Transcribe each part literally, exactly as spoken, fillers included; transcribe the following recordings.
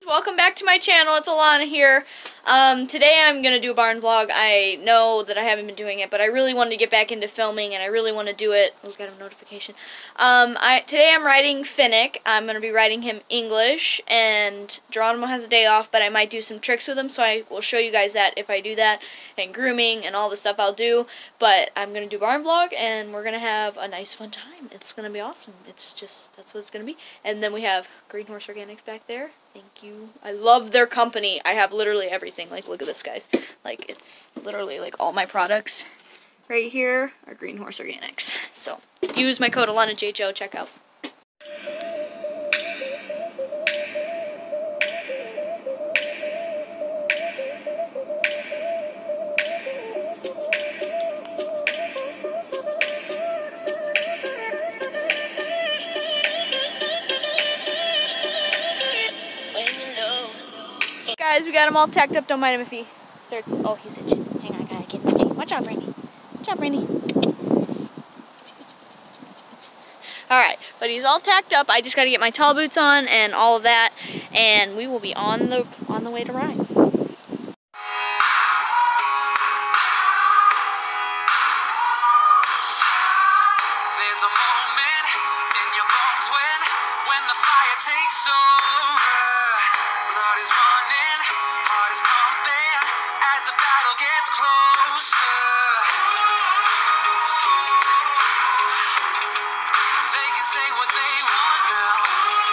Welcome back to my channel. It's Alana here. Um, today I'm going to do a barn vlog. I know that I haven't been doing it, but I really wanted to get back into filming, and I really want to do it. Oh, got a notification. Um, I, today I'm riding Finnick. I'm going to be riding him English, and Geronimo has a day off, but I might do some tricks with him, so I will show you guys that if I do that, and grooming, and all the stuff I'll do. But I'm going to do a barn vlog, and we're going to have a nice fun time. It's going to be awesome. It's just, that's what it's going to be. And then we have Green Horse Organics back there. Thank you. I love their company. I have literally everything. Like, look at this, guys. Like, it's literally, like, all my products right here are Green Horse Organics. So, use my code Alana J H O, check out. Guys, we got him all tacked up. Don't mind him if he starts. Oh, he's itching. Hang on, I gotta get itchy. Watch out, Brandy. Watch out, Brandy. Alright, but he's all tacked up. I just gotta get my tall boots on and all of that, and we will be on the on the way to ride. There's a moment in your bones when when the fire takes over. Blood is running, heart is pumping as the battle gets closer. They can say what they want now,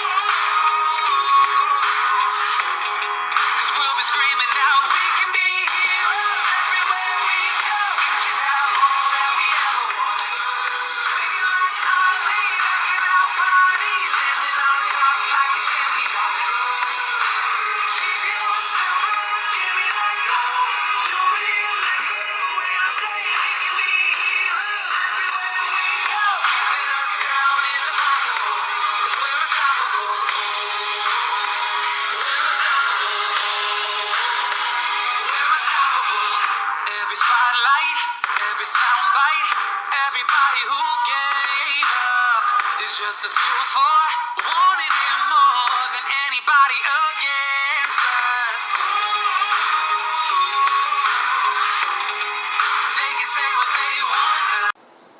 'cause we'll be screaming out, we can be heroes everywhere we go. We can have all that we ever wanted. Swinging like Harley, rocking out parties, standing on top like a champion. Everybody who gave up is just a fuel for wanting him more than anybody against us. They can say what they want now.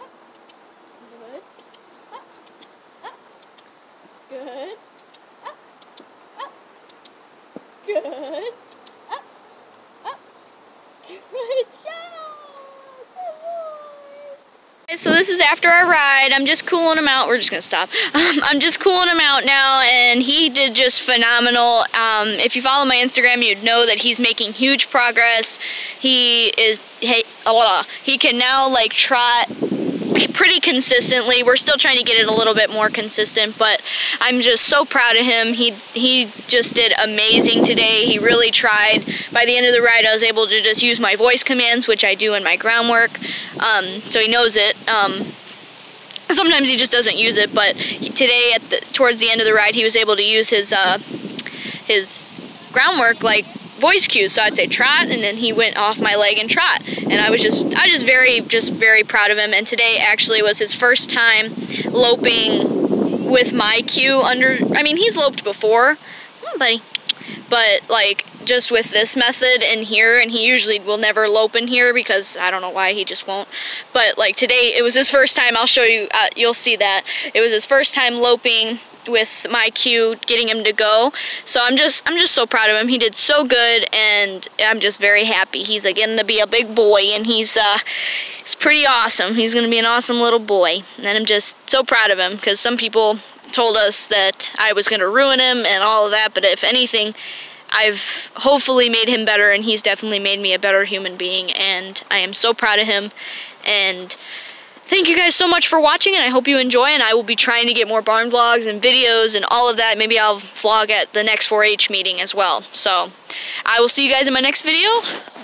Good. Good. Good. Up. Up. Good job. So this is after our ride. I'm just cooling him out. We're just gonna stop. Um, I'm just cooling him out now, and he did just phenomenal. Um, if you follow my Instagram, you'd know that he's making huge progress. He is, hey, oh, he can now like trot pretty consistently. We're still trying to get it a little bit more consistent, but I'm just so proud of him. He he just did amazing today. He really tried. By the end of the ride, I was able to just use my voice commands, which I do in my groundwork, um, so he knows it. Um, sometimes he just doesn't use it, but he, today, at the, towards the end of the ride, he was able to use his uh, his groundwork like voice cues. So I'd say trot, and then he went off my leg and trot, and I was just I was just very just very proud of him. And today actually was his first time loping with my cue under. I mean, he's loped before, come on, buddy, but like just with this method in here, and he usually will never lope in here because I don't know why, he just won't. But like today, it was his first time. I'll show you. Uh, you'll see that it was his first time loping with my cue, getting him to go. So I'm just I'm just so proud of him. He did so good, and I'm just very happy. He's like getting to be a big boy, and he's uh he's pretty awesome. He's gonna be an awesome little boy, and I'm just so proud of him, because some people told us that I was gonna ruin him and all of that, but if anything, I've hopefully made him better, and he's definitely made me a better human being, and I am so proud of him. And thank you guys so much for watching, and I hope you enjoy, and I will be trying to get more barn vlogs and videos and all of that. Maybe I'll vlog at the next four H meeting as well. So I will see you guys in my next video.